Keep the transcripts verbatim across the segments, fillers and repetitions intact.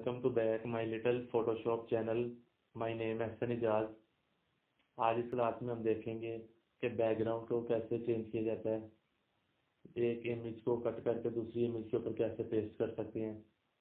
Welcome to back my little Photoshop channel. My name है हसन इजाज। आज इस क्लास में हम देखेंगे कि बैकग्राउंड को कैसे चेंज किया जाता है। एक इमेज को कट करके दूसरी इमेज के ऊपर कैसे पेस्ट कर सकते हैं।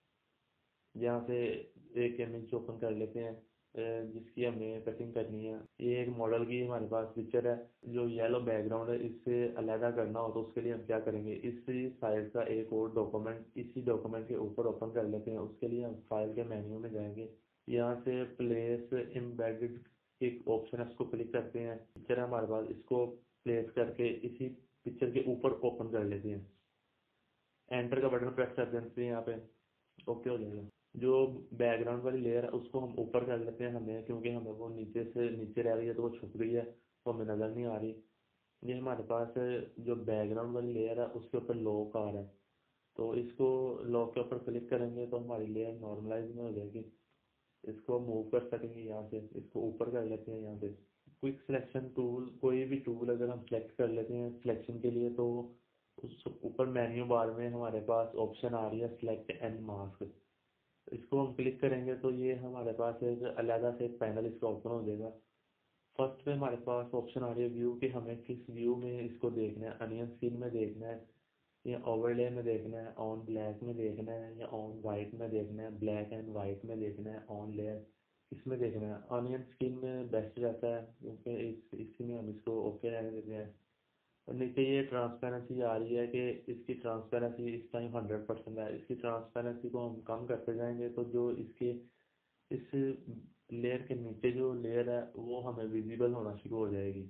यहाँ से एक इमेज ओपन कर लेते हैं जिसकी हमें कटिंग करनी है। ये एक मॉडल की हमारे पास पिक्चर है। जो येलो बैकग्राउंड है इससे अलहदा करना हो तो उसके लिए हम क्या करेंगे, इसी साइज का एक और डॉक्यूमेंट इसी डॉक्यूमेंट के ऊपर ओपन कर लेते हैं। उसके लिए हम फाइल के मेन्यू में जाएंगे। यहाँ से प्लेस एम्बेडेड एक ऑप्शन है, उसको क्लिक करते हैं। पिक्चर है हमारे पास, इसको प्लेस करके इसी पिक्चर के ऊपर ओपन कर लेते हैं। एंटर का बटन प्रेस कर देते हैं यहाँ पे, ओके हो जाएगा। जो बैकग्राउंड वाली लेयर है उसको हम ऊपर कर लेते हैं हमें, क्योंकि हमें वो नीचे से नीचे रह रही है तो वो छुप गई है, वो हमें नज़र नहीं आ रही। ये हमारे पास जो बैकग्राउंड वाली लेयर है उसके ऊपर लॉक आ रहा है, तो इसको लॉक के ऊपर क्लिक करेंगे तो हमारी लेयर नॉर्मलाइज में हो जाएगी। इसको मूव कर सकेंगे यहाँ से, इसको ऊपर कर लेते हैं यहाँ से। क्विक सिलेक्शन टूल, कोई भी टूल अगर हम सेलेक्ट कर लेते हैं सिलेक्शन के लिए तो उस ऊपर मेन्यू बार में हमारे पास ऑप्शन आ रही है सिलेक्ट एंड मास्क। इसको हम क्लिक करेंगे तो ये हमारे पास एक अलग से एक पैनल इसका ओपन हो जाएगा। फर्स्ट पे हमारे पास ऑप्शन आ रही है व्यू कि हमें किस व्यू में इसको देखना है। अनियन स्क्रीन में देखना है या ओवरले में देखना है, ऑन ब्लैक में देखना है या ऑन वाइट में देखना है, ब्लैक एंड वाइट में देखना है, ऑन लेयर इसमें देखना है। अनियन स्क्रीन में बेस्ट रहता है क्योंकि इस इसी में हम इसको ओके रहने देते हैं। और नीचे ये ट्रांसपेरेंसी आ रही है कि इसकी ट्रांसपेरेंसी इस टाइम हंड्रेड परसेंट है। इसकी ट्रांसपेरेंसी को हम कम करते जाएंगे तो जो इसके इस लेयर के नीचे जो लेयर है वो हमें विजिबल होना शुरू हो जाएगी।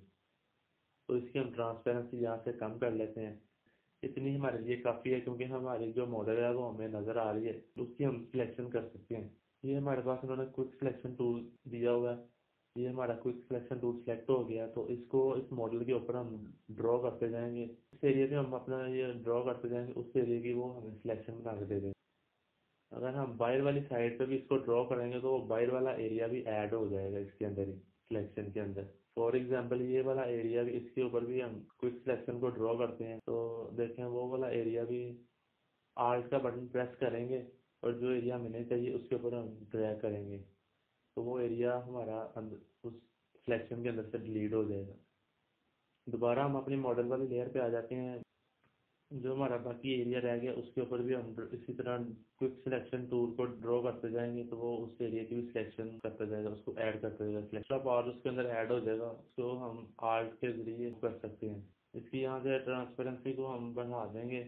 तो इसकी हम ट्रांसपेरेंसी यहाँ से कम कर लेते हैं। इतनी हमारे लिए काफ़ी है क्योंकि हमारी जो मॉडल है वो हमें नज़र आ रही है, तो उसकी हम सिलेक्शन कर सकते हैं। ये हमारे पास उन्होंने क्विक सिलेक्शन टूल दिया हुआ है। ये हमारा क्विक सिलेक्शन टूल सेलेक्ट हो गया तो इसको इस मॉडल के ऊपर हम ड्रॉ करते जाएंगे। इस एरिया पे हम अपना ये ड्रॉ करते जाएंगे, उस एरिया की वो हमें सिलेक्शन बना के दे देंगे। अगर हम बाहर वाली साइड पे भी इसको ड्रॉ करेंगे तो वो बाहर वाला एरिया भी ऐड हो जाएगा इसके अंदर ही, सिलेक्शन के अंदर। फॉर एग्जांपल ये वाला एरिया भी, इसके ऊपर भी हम क्विक सिलेक्शन को ड्रॉ करते हैं तो देखें वो वाला एरिया भी आर्ट का बटन प्रेस करेंगे और जो एरिया हमें चाहिए उसके ऊपर हम ड्रैग करेंगे तो वो एरिया हमारा अंदर उस सिलेक्शन के अंदर से डिलीट हो जाएगा। दोबारा हम अपनी मॉडल वाली लेयर पे आ जाते हैं। जो हमारा बाकी एरिया रह गया उसके ऊपर भी हम इसी तरह क्विक सिलेक्शन टूल को ड्रॉ करते जाएंगे तो वो उस एरिया की भी सिलेक्शन करता जाएगा, उसको ऐड करते जाएगा। सिलेक्शन पावर उसके अंदर ऐड हो जाएगा, उसको हम आर्ट के जरिए कर सकते हैं। इसकी यहाँ से ट्रांसपेरेंसी को हम बढ़ा देंगे,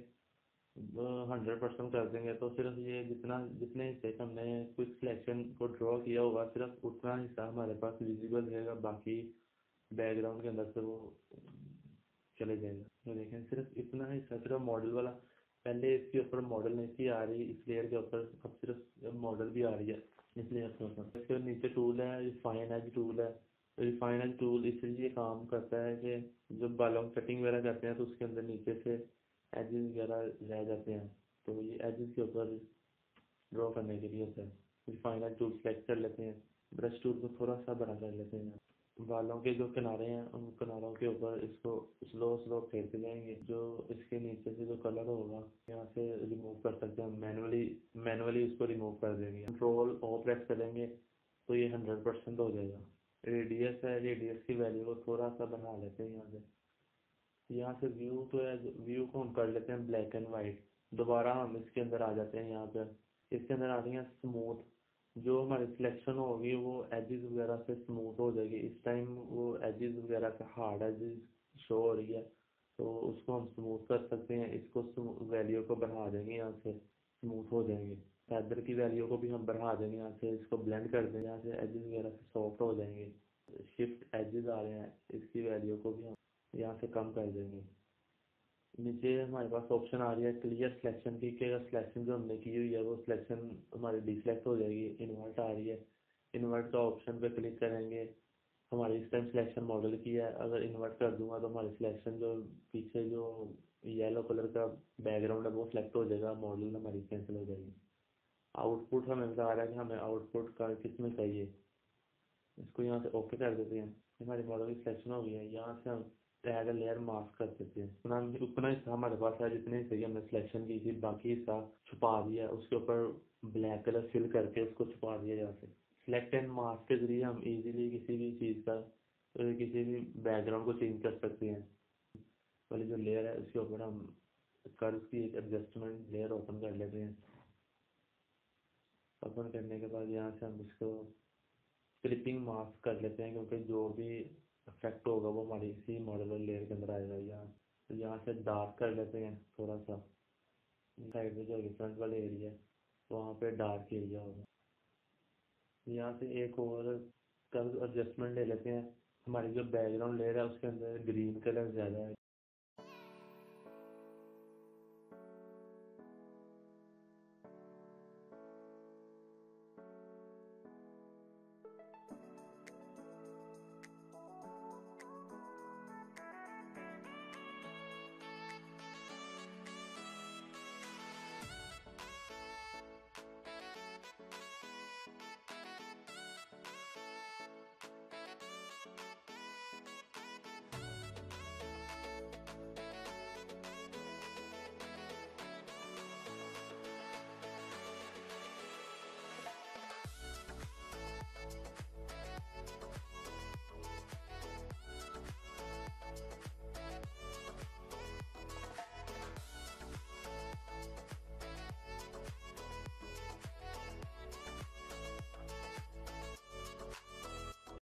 हंड्रेड परसेंट कर देंगे तो सिर्फ ये जितना जितने हिस्से का हमने क्विक सिलेक्शन को ड्रॉ किया होगा सिर्फ उतना हिस्सा हमारे पास विजिबल रहेगा, बाकी बैकग्राउंड के अंदर से वो चले जाएगा। तो देखें सिर्फ इतना हिस्सा सिर्फ मॉडल वाला, पहले इसके ऊपर मॉडल नहीं थी आ रही, इस लेयर के ऊपर अब सिर्फ मॉडल भी आ रही है इस लेयर के ऊपर। इसके नीचे टूल है रिफाइन एज टूल है। रिफाइन एज टूल इसलिए काम करता है कि जब बालों की कटिंग वगैरह करते हैं तो उसके अंदर नीचे से एजेस वगैरह रह जाते हैं, तो ये एजेस के ऊपर ड्रॉ करने के लिए होता है। रिफाइन एज टूल सेलेक्ट कर लेते हैं, ब्रश टूल को थोड़ा सा बड़ा कर लेते हैं। बालों के जो किनारे हैं उन किनारों के ऊपर इसको स्लो स्लो फेरते जाएंगे। जो इसके नीचे से जो कलर होगा यहाँ से रिमूव कर सकते हैं, मैनुअली मैनुअली इसको रिमूव कर देंगे। कंट्रोल ओ प्रेस करेंगे तो ये हंड्रेड परसेंट हो जाएगा। रेडियस है, रेडियस की वैल्यू को थोड़ा सा बढ़ा लेते हैं यहाँ से। यहाँ से व्यू तो है, व्यू को हम कर लेते हैं ब्लैक एंड वाइट। दोबारा हम इसके अंदर आ जाते हैं। यहाँ पर इसके अंदर आ रही है स्मूथ। जो हमारी सिलेक्शन होगी वो एजेस वगैरह से स्मूथ हो जाएगी। इस टाइम वो एजेस वगैरह से हार्ड एजेस शो हो रही है तो उसको हम स्मूथ कर सकते हैं। इसको वैल्यू को बढ़ा देंगे, यहाँ से स्मूथ हो जाएंगे। फैदर की वैल्यू को भी हम बढ़ा देंगे, यहाँ से इसको ब्लेंड कर देंगे, यहाँ से एजेस वगैरह से सॉफ्ट हो जाएंगे। शिफ्ट एजेस आ रहे हैं, इसकी वैल्यू को भी हम यहाँ से कम कर देंगे। नीचे हमारे पास ऑप्शन आ रही है क्लियर सिलेक्शन की, कि अगर सिलेक्शन जो हमने की हुई है वो सिलेक्शन हमारी डिसलेक्ट हो जाएगी। इन्वर्ट आ रही है, इन्वर्ट का ऑप्शन पे क्लिक करेंगे। हमारी इस टाइम सिलेक्शन मॉडल की है, अगर इन्वर्ट कर दूंगा तो हमारी सिलेक्शन जो पीछे जो येलो कलर का बैकग्राउंड है वो सिलेक्ट हो जाएगा, मॉडल हमारी कैंसिल हो जाएगी। आउटपुट हमें बता रहा है कि हमें आउटपुट का किस में चाहिए, इसको यहाँ से ओके कर देते हैं। हमारी मॉडल की सिलेक्शन हो गई है। यहाँ से हम ऐड अ लेयर मास्क कर देते हैं। उतना उतना हिस्सा हमारे पास है जितने हिस्से की हमने सिलेक्शन की थी, बाकी हिस्सा छुपा दिया, उसके ऊपर ब्लैक कलर फिल करके उसको छुपा दिया यहाँ से। सिलेक्ट एंड मास्क के जरिए हम इजीली किसी भी चीज़ का अ, किसी भी बैकग्राउंड को चेंज कर सकते हैं। वाली जो लेयर है उसके ऊपर हम कर्व की एक एडजस्टमेंट लेयर ओपन कर लेते हैं। ओपन करने के बाद यहाँ से हम इसको क्लिपिंग मास्क कर लेते हैं, क्योंकि जो भी इफेक्ट होगा वो हमारी इसी मॉडल लेयर के अंदर आएगा। यहाँ तो यहाँ से डार्क कर लेते हैं थोड़ा सा, साइड में जो फ्रंट वाले एरिया है वहाँ पे डार्क एरिया होगा। यहाँ से एक और कलर एडजस्टमेंट ले लेते हैं। हमारी जो बैकग्राउंड लेयर है उसके अंदर ग्रीन कलर ज़्यादा है,